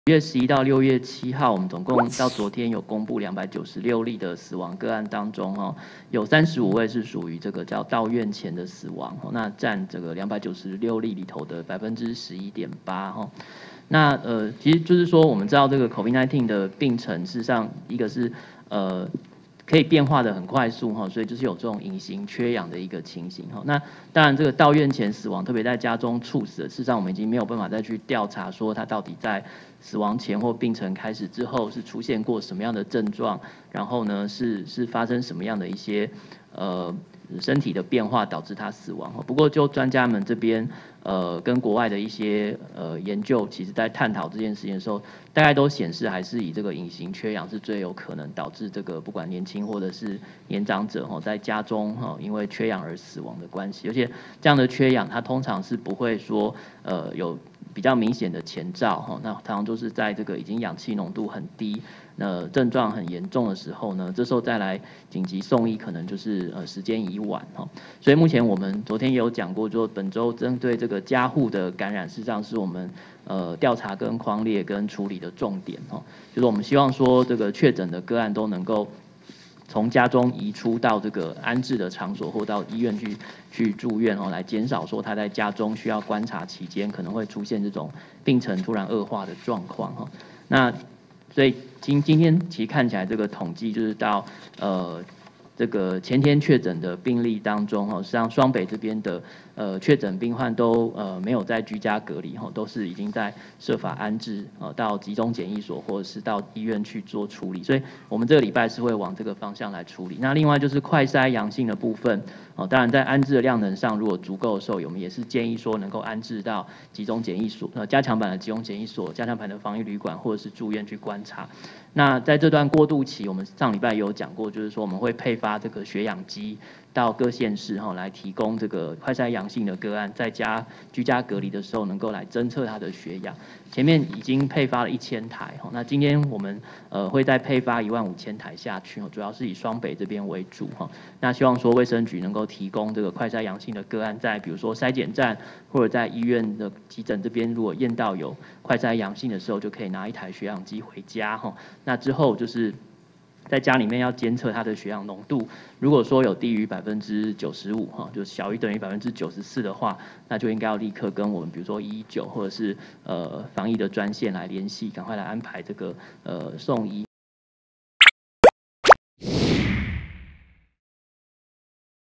5月11到6月7号，我们总共到昨天有公布296例的死亡个案当中，有35位是属于这个叫到院前的死亡，那占这个296例里头的11.8%。那其实就是说，我们知道这个 COVID-19 的病程，事实上一个是可以变化的很快速所以就是有这种隐形缺氧的一个情形那当然，这个到院前死亡，特别在家中猝死的，事实上我们已经没有办法再去调查说他到底在死亡前或病程开始之后是出现过什么样的症状，然后呢是发生什么样的一些身体的变化导致他死亡不过就专家们这边跟国外的一些研究，其实在探讨这件事情的时候，大概都显示还是以这个隐形缺氧是最有可能导致这个不管年轻或者是年长者在家中因为缺氧而死亡的关系，而且这样的缺氧它通常是不会说有比较明显的前兆那通常都是在这个已经氧气浓度很低。症状很严重的时候呢，这时候再来紧急送医，可能就是时间已晚所以目前我们昨天也有讲过，就本周针对这个家户的感染，事实上是我们调查跟匡列跟处理的重点就是我们希望说这个确诊的个案都能够从家中移出到这个安置的场所或到医院去住院来减少说他在家中需要观察期间可能会出现这种病程突然恶化的状况那所以今天其实看起来这个统计就是到这个前天确诊的病例当中实际上双北这边的确诊病患都没有在居家隔离都是已经在设法安置到集中检疫所或者是到医院去做处理，所以我们这个礼拜是会往这个方向来处理。那另外就是快筛阳性的部分当然在安置的量能上如果足够的时候，我们也是建议说能够安置到集中检疫所加强版的集中检疫所、加强版的防疫旅馆或者是住院去观察。那在这段过渡期，我们上礼拜有讲过，就是说我们会配发这个血氧机到各县市来提供这个快筛阳性的个案在家居家隔离的时候能够来侦测他的血氧。前面已经配发了1000台那今天我们会再配发15000台下去主要是以双北这边为主那希望说卫生局能够提供这个快筛阳性的个案，在比如说筛检站或者在医院的急诊这边，如果验到有快筛阳性的时候，就可以拿一台血氧机回家那之后就是在家里面要监测它的血氧浓度，如果说有低于95%就小于等于94%的话，那就应该要立刻跟我们比如说119或者是防疫的专线来联系，赶快来安排这个送医。